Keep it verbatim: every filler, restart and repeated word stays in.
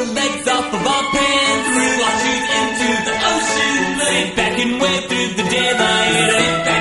the legs off of our pants. Threw our shoes into the ocean. Sit back and wave through the daylight.